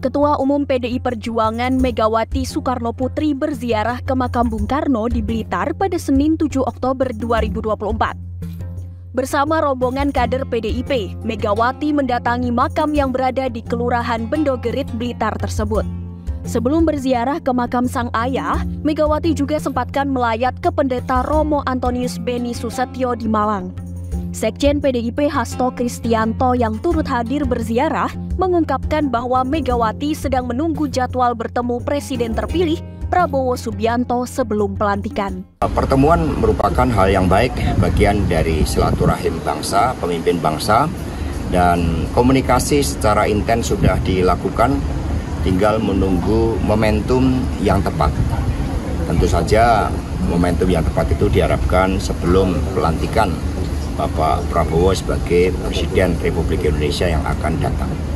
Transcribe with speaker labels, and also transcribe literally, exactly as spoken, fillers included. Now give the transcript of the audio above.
Speaker 1: Ketua Umum P D I Perjuangan Megawati Soekarnoputri berziarah ke makam Bung Karno di Blitar pada Senin tujuh Oktober dua ribu dua puluh empat. Bersama rombongan kader P D I P, Megawati mendatangi makam yang berada di Kelurahan Bendogerit, Blitar tersebut. Sebelum berziarah ke makam sang ayah, Megawati juga sempatkan melayat ke Pendeta Romo Antonius Beni Susetio di Malang. Sekjen P D I P Hasto Kristianto yang turut hadir berziarah mengungkapkan bahwa Megawati sedang menunggu jadwal bertemu Presiden terpilih Prabowo Subianto sebelum pelantikan.
Speaker 2: Pertemuan merupakan hal yang baik, bagian dari silaturahim bangsa, pemimpin bangsa, dan komunikasi secara intens sudah dilakukan, tinggal menunggu momentum yang tepat. Tentu saja momentum yang tepat itu diharapkan sebelum pelantikan Bapak Prabowo sebagai Presiden Republik Indonesia yang akan datang.